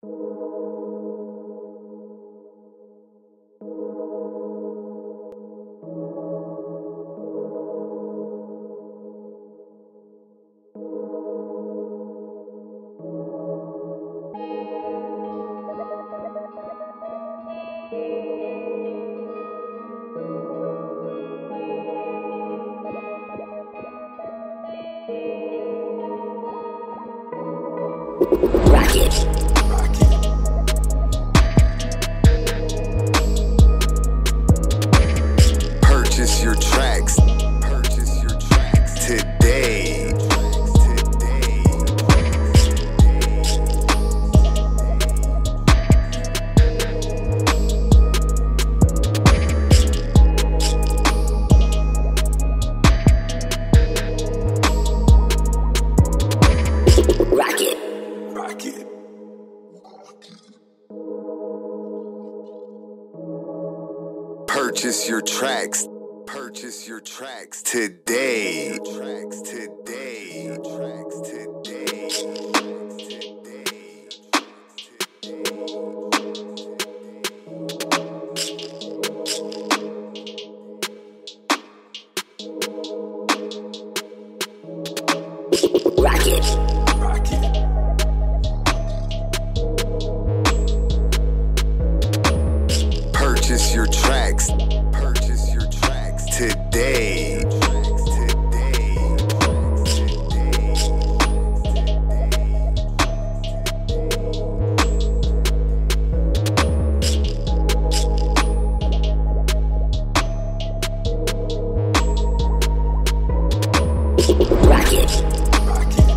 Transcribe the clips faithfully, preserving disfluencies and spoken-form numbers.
Rock it. Purchase your tracks. Purchase your tracks today. Rock it. Rock it. Purchase your tracks. Purchase your tracks today. Tracks today. Tracks today. Rock it. Rock it. Purchase your tracks. Purchase your tracks today. Tracks today. Rock it. Rock it.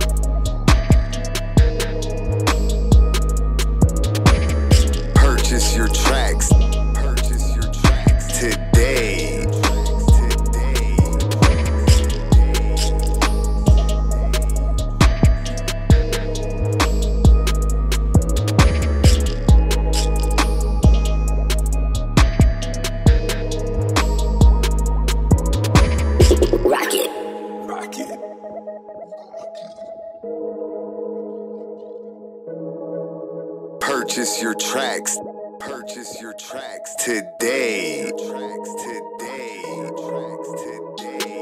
Purchase your tracks. Purchase your tracks today. Rock it. Rock it. Purchase your tracks. Purchase your tracks today. Tracks today. Tracks today.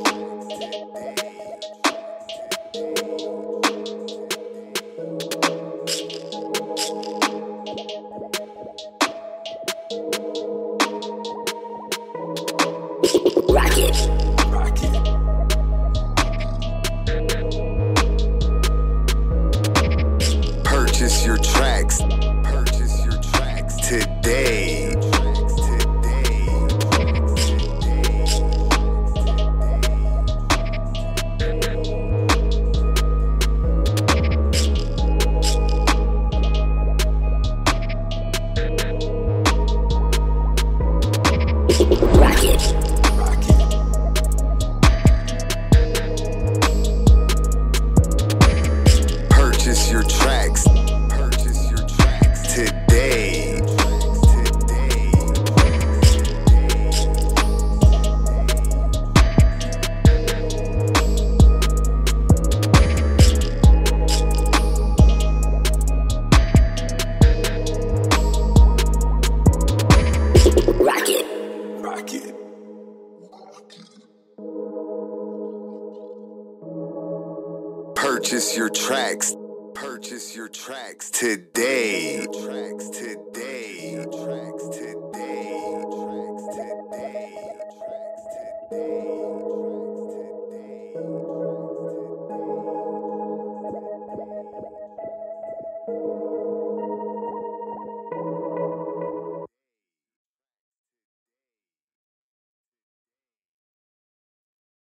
Rock it. Rock it. Purchase your tracks. Purchase your tracks today. Tracks today. Rock it. Rock it. Purchase your tracks. Purchase your tracks today. Tracks today. Rock it. Rock it. Purchase your tracks. Purchase your tracks today. Tracks today. Tracks today.